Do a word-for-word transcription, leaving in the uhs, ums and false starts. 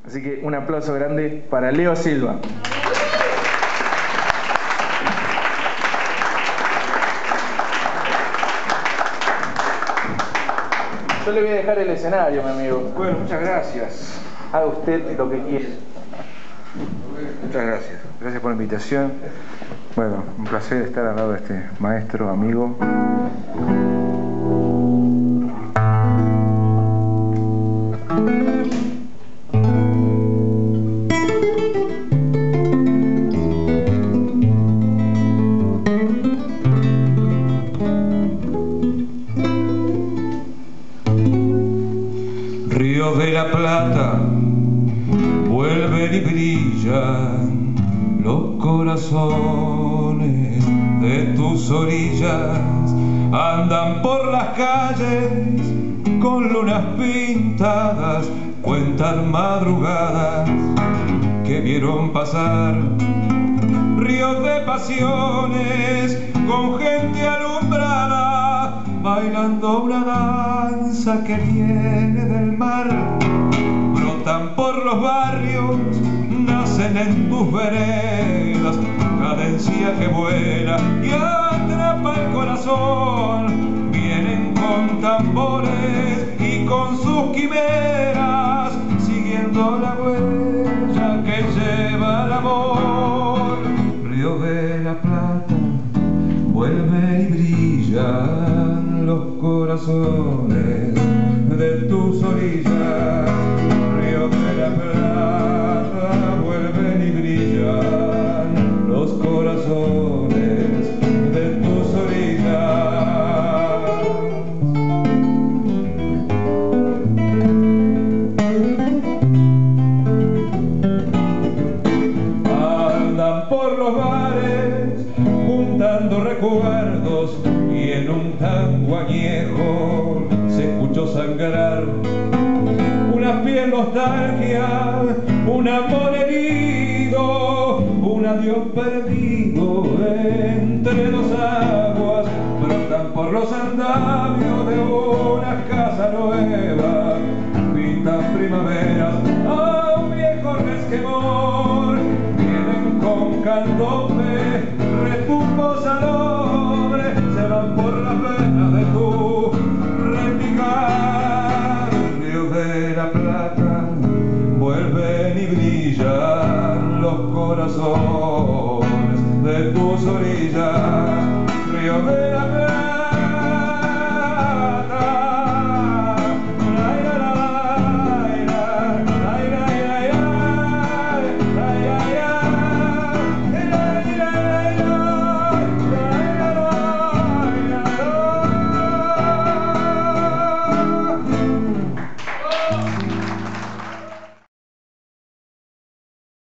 Así que un aplauso grande para Leo Silva. Yo le voy a dejar el escenario, mi amigo. Bueno, muchas gracias. Haga usted lo que quiera. Muchas gracias. Gracias por la invitación. Bueno, un placer estar al lado de este maestro, amigo. Ríos de la Plata vuelven y brillan los corazones de tus orillas, andan por las calles con lunas pintadas, cuentan madrugadas que vieron pasar, ríos de pasiones con gente alumbrada, bailando una danza que viene del mar, brotan por los barrios, nacen en tus veredas, cadencia que vuela y atrapa el corazón, vienen con tambores y con sus quimeras, siguiendo la huella que lleva el amor. Río de la Plata, vuelven y brillan los corazones de tus orillas. Río de la Plata, vuelven y brillan los corazones de tus orillas. Andan por los bares juntando recuerdos y en un tango añejo se escuchó sangrar una fiel nostalgia, un amor herido, un adiós perdido entre dos aguas, brotan por los andamios de una casa nueva, pintan primaveras a un viejo resquemor, vienen con candombe, retumbos salobres, se van por las venas de tu repicar. Ríos de la Plata, vuelven y brillan los corazones de tus orillas. Río de la Plata,